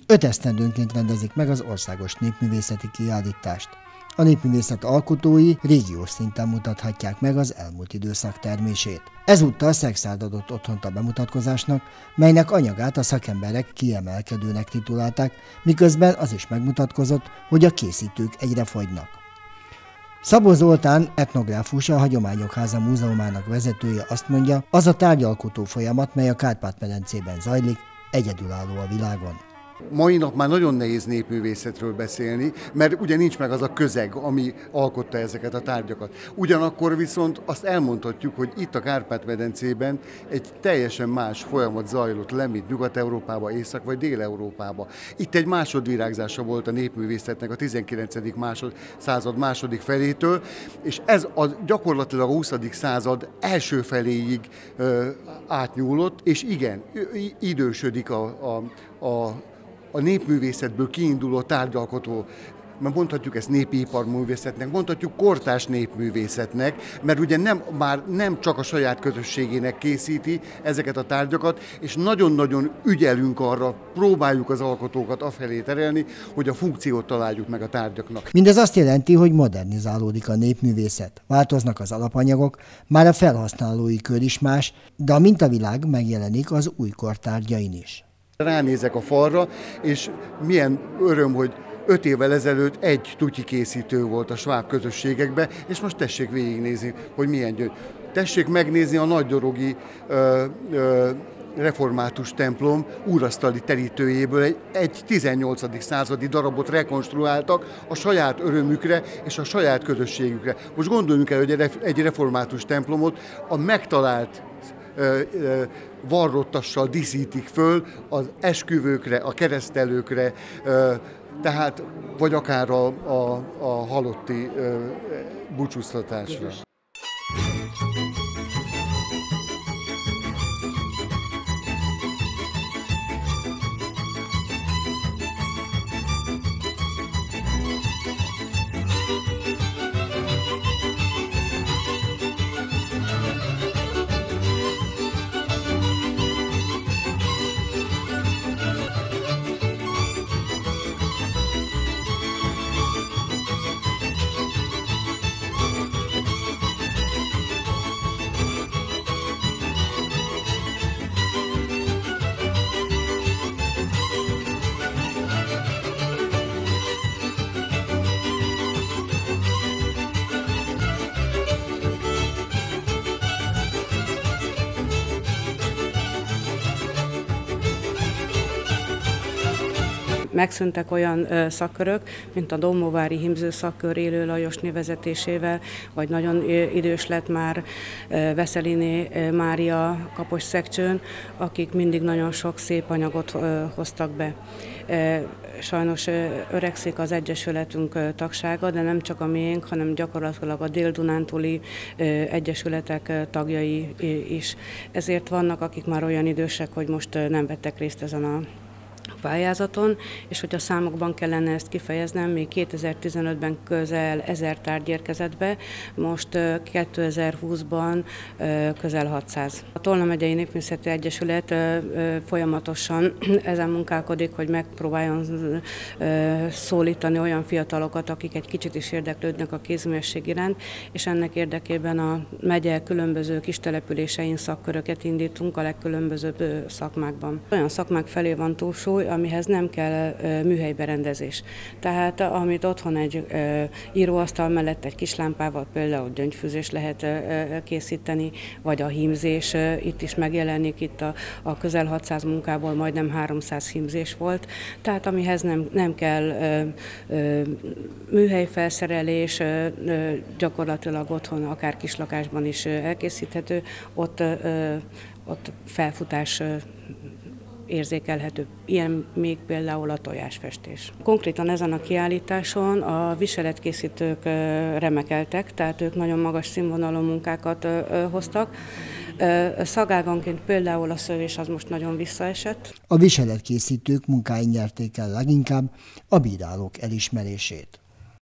5 esztendőnként rendezik meg az országos népművészeti kiállítást. A népművészet alkotói régiós szinten mutathatják meg az elmúlt időszak termését. Ezúttal Szekszárd adott otthont a bemutatkozásnak, melynek anyagát a szakemberek kiemelkedőnek titulálták, miközben az is megmutatkozott, hogy a készítők egyre fogynak. Szabó Zoltán, etnográfus, a Hagyományok Háza múzeumának vezetője azt mondja, az a tárgyalkotó folyamat, mely a Kárpát-medencében zajlik, egyedülálló a világon. Mai nap már nagyon nehéz népművészetről beszélni, mert ugye nincs meg az a közeg, ami alkotta ezeket a tárgyakat. Ugyanakkor viszont azt elmondhatjuk, hogy itt a Kárpát-medencében egy teljesen más folyamat zajlott le, mint Nyugat-Európában, Észak- vagy Dél-Európában. Itt egy másodvirágzása volt a népművészetnek a 19. század második felétől, és ez gyakorlatilag a 20. század első feléig átnyúlott, és igen, idősödik a népművészetből kiinduló tárgyalkotó, mondhatjuk ezt népi iparművészetnek, mondhatjuk kortárs népművészetnek, mert ugye már nem csak a saját közösségének készíti ezeket a tárgyakat, és nagyon-nagyon ügyelünk arra, próbáljuk az alkotókat afelé terelni, hogy a funkciót találjuk meg a tárgyaknak. Mindez azt jelenti, hogy modernizálódik a népművészet. Változnak az alapanyagok, már a felhasználói kör is más, de a mintavilág megjelenik az újkor tárgyain is. Ránézek a falra, és milyen öröm, hogy 5 évvel ezelőtt egy tutyi készítő volt a sváb közösségekben, és most tessék végignézni, hogy milyen gyönyörű. Tessék megnézni a nagydorogi református templom úrasztali terítőjéből egy 18. századi darabot rekonstruáltak a saját örömükre és a saját közösségükre. Most gondoljunk el, hogy egy református templomot a megtalált varrottassal díszítik föl az esküvőkre, a keresztelőkre, tehát vagy akár a halotti búcsúztatásra. Megszűntek olyan szakkörök, mint a dombóvári hímző szakkör Élő Lajosné vezetésével, vagy nagyon idős lett már Veszeliné Mária Kaposszekcsőn, akik mindig nagyon sok szép anyagot hoztak be. Sajnos öregszik az Egyesületünk tagsága, de nem csak a miénk, hanem gyakorlatilag a Dél-Dunántúli egyesületek tagjai is. Ezért vannak, akik már olyan idősek, hogy most nem vettek részt ezen a pályázaton, és hogyha számokban kellene ezt kifejeznem, még 2015-ben közel 1000 tárgy érkezett be, most 2020-ban közel 600. A Tolna megyei Népművészeti Egyesület folyamatosan ezen munkálkodik, hogy megpróbáljon szólítani olyan fiatalokat, akik egy kicsit is érdeklődnek a kézművészség iránt, és ennek érdekében a megye különböző kis településein szakköröket indítunk a legkülönbözőbb szakmákban. Olyan szakmák felé van túlsúly, amihez nem kell műhelyberendezés. Tehát amit otthon egy íróasztal mellett egy kis lámpával például gyöngyfűzés lehet készíteni, vagy a hímzés, itt is megjelenik, itt a közel 600 munkából majdnem 300 hímzés volt. Tehát amihez nem kell műhelyfelszerelés, gyakorlatilag otthon, akár kislakásban is elkészíthető, ott felfutás érzékelhető. Ilyen még például a tojásfestés. Konkrétan ezen a kiállításon a viseletkészítők remekeltek, tehát ők nagyon magas színvonalú munkákat hoztak. Szagáganként például a szövés az most nagyon visszaesett. A viseletkészítők munkái nyerték el leginkább a bírálók elismerését.